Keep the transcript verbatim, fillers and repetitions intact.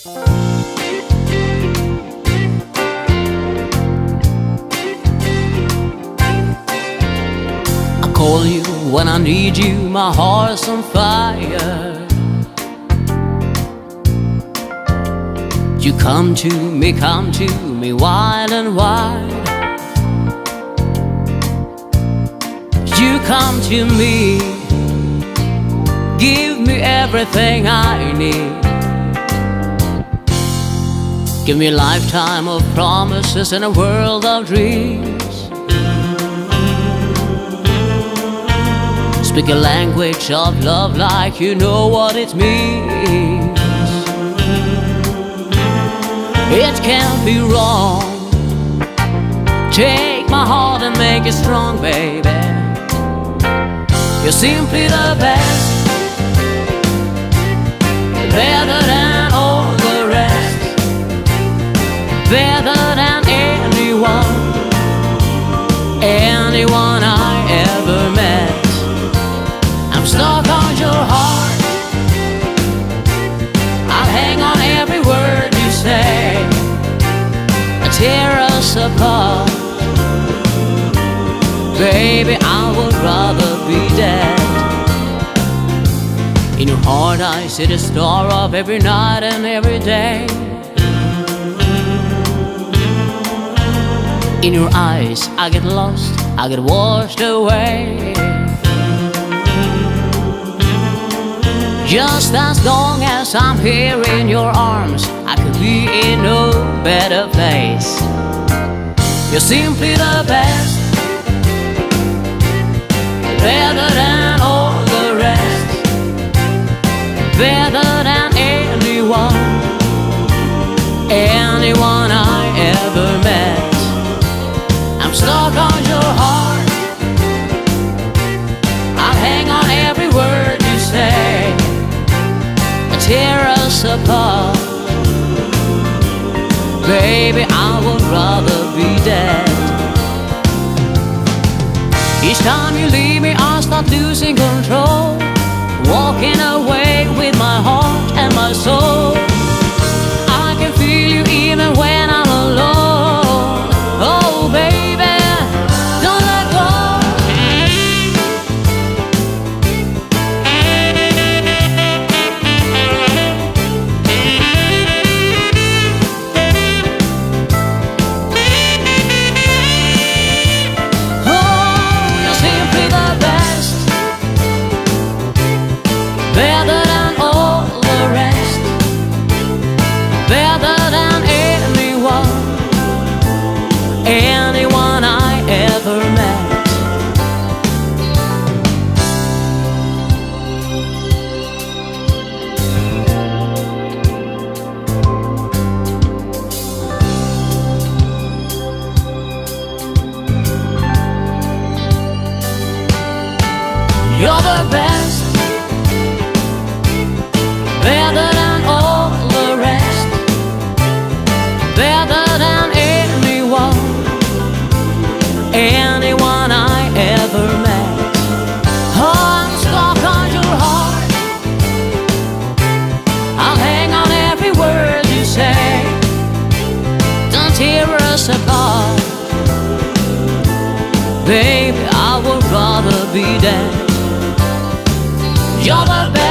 I call you when I need you, my heart's on fire. You come to me, come to me wild and wide. You come to me, give me everything I need. Give me a lifetime of promises and a world of dreams. Speak a language of love like you know what it means. It can't be wrong. Take my heart and make it strong, baby. You're simply the best, better than all the rest, better than anyone, anyone I ever met. I'm stuck on your heart, I'll hang on every word you say. Tear us apart, baby, I would rather be dead. In your heart I see the star of every night and every day. In your eyes I get lost, I get washed away. Just as long as I'm here in your arms, I could be in no better place. You're simply the best, better than all the rest, better than anyone, anyone I ever met. I'm stuck on your heart, I'll hang on every word you say. Tear us apart, baby, I would rather be dead. Each time you leave me I start losing control, walking away with my heart and my soul. I can feel you even when I'm alone. Oh baby, don't let go. Better than all the rest, better than anyone, anyone I ever met. You're the best, better than all the rest, better than anyone, anyone I ever met. Oh, I'm stuck on your heart, I'll hang on every word you say. Don't tear us apart, baby, I would rather be dead. You're the best.